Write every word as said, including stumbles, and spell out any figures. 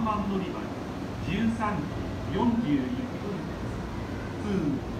さんばん乗り場じゅうさんじよんじゅういっぷんです。